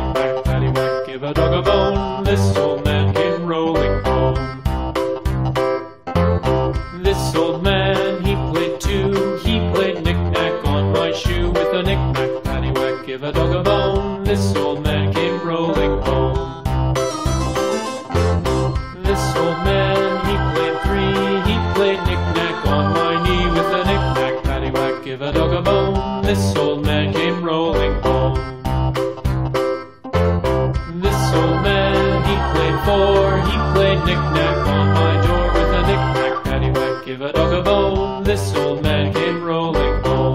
knick-knack, paddywhack, give a dog a bone. This old man came rolling home. This old man, he played too. He played knick-knack on my shoe. With a knick-knack, paddywhack, give a dog a bone. This old man came rolling home. This old man, he played three. He played knick-knack on my knee. With a knick-knack, paddywhack, give a dog a bone. This old man came rolling home. This old man, he played four. He played knick-knack on my door. With a knick-knack, paddywhack, give a dog a bone. This old man came rolling home.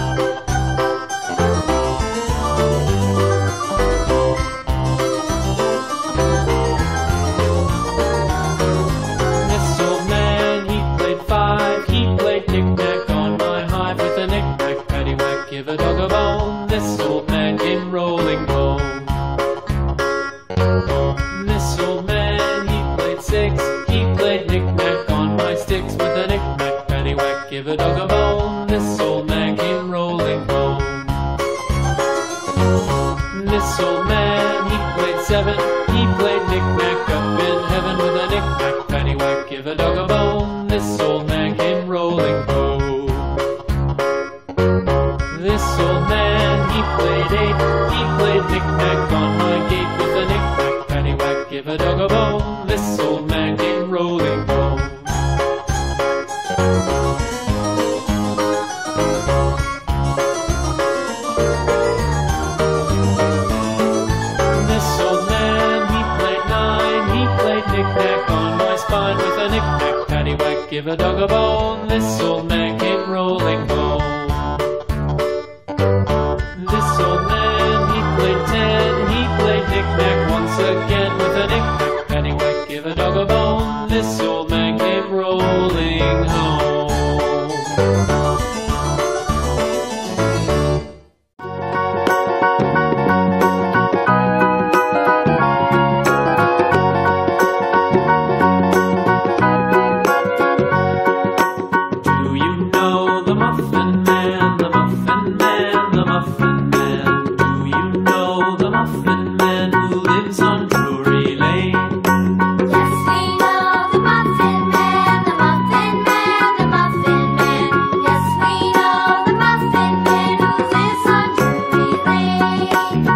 This old man, he played five. He played knick-knack on my hive. With a knick-knack, paddywhack, give a dog a bone. This old man came rolling home. This old man, he played six. He played knick-knack on my sticks. With a knick-knack, paddywhack, give a dog a bone. This old man came rolling home. This old man, he played seven. He played knick-knack up in heaven. With a knick-knack, paddywhack, give a dog a bone. This old man came rolling home. This old man, he played eight. He played knick-knack on my gate. With a knick-knack, paddywhack, give a dog a bone. This old man came rolling home. This old man, he played nine. He played knick-knack on my spine. With a knick-knack, paddywhack, give a dog a bone. This old man came rolling home. This old man, he played ten. He played knick-knack once again. With a knick-knack, paddywhack, give a dog a bone. This old man came rolling home. Do you know the Muffin Man, the Muffin Man, the Muffin Man? Do you know the Muffin Man who lives on Drury Lane? Yes, we know the Muffin Man, the Muffin Man, the Muffin Man. Yes, we know the Muffin Man who lives on Drury Lane.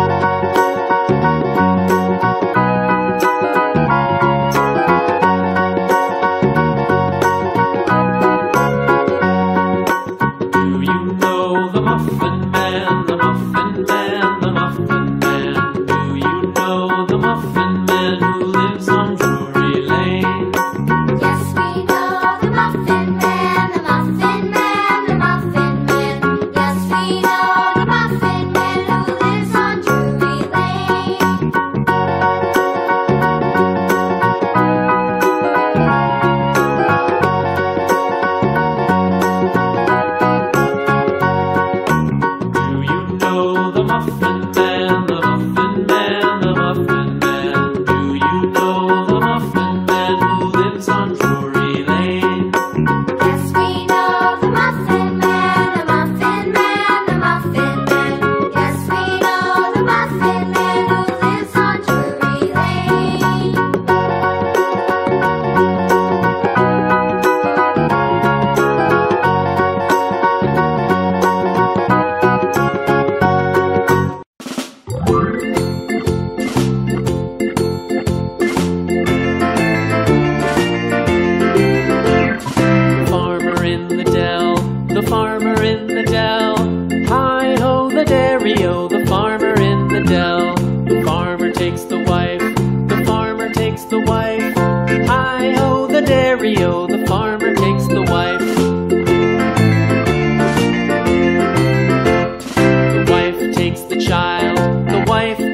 Do you know the Muffin Man, the Muffin Man, the Muffin Man? Do you know the Muffin Man who lives on Drury Lane? Yes, we know the Muffin Man, the Muffin Man, the Muffin Man. Yes, we know the Muffin Man who lives on Drury Lane. Do you know the Muffin Man, the Muffin Man, the Muffin Man? Do you know the Muffin Man who lives on Drury Lane? Yes, we know the Muffin Man, the Muffin Man, the Muffin Man. Yes, we know the Muffin Man who lives on Drury Lane. The farmer in the dell, the farmer in the dell. Hi-ho, the dairy-o, the farmer in the dell. The farmer takes the wife, the farmer takes the wife. Hi-ho, the dairy-o, the farmer takes the wife. The wife takes the child, the wife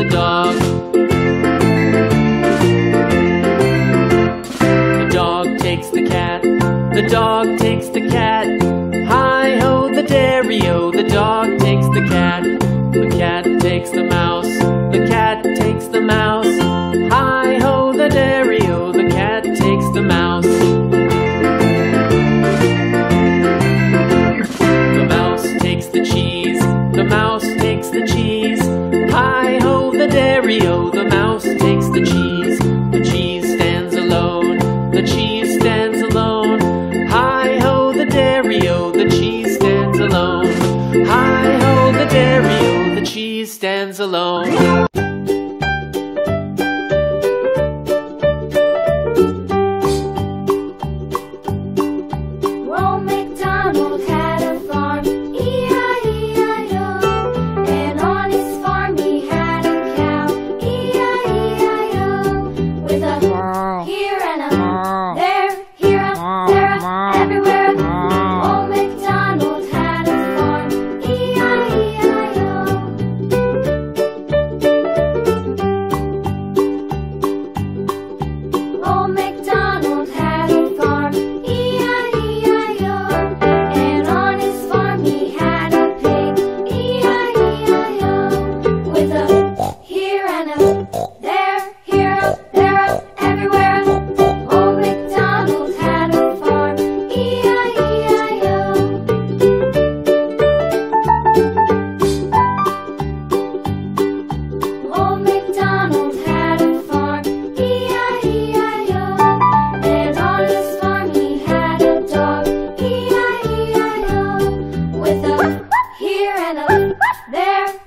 the dog. The dog takes the cat. The dog takes the cat. Hi-ho, the dairy-o, the dog takes the cat. The cat takes the mouse. The cat takes the mouse. Hi-ho, the dairy-o, the cat takes the mouse. The mouse takes the cheese. The mouse takes the cheese. Hi-ho, the dairy-o, the mouse takes the cheese. The cheese stands alone. The cheese stands alone. Hi-ho, the dairy-o, the cheese stands alone. Hi-ho, the dairy-o, the cheese stands alone. Old MacDonald had a farm, E-I-E-I-O. And on his farm he had a cow, E-I-E-I-O. With a here and a there, here a there, a everywhere. Old MacDonald had a farm, E-I-E-I-O. Old MacDonald had a farm, E-I-E-I-O. And on his farm he had a pig, E-I-E-I-O. With a here and a there, here a there, a everywhere. Old MacDonald had a farm, E-I-E-I-O. Old MacDonald had a farm, E-I-E-I-O. And on his farm he had a dog, E-I-E-I-O. With a here and a there,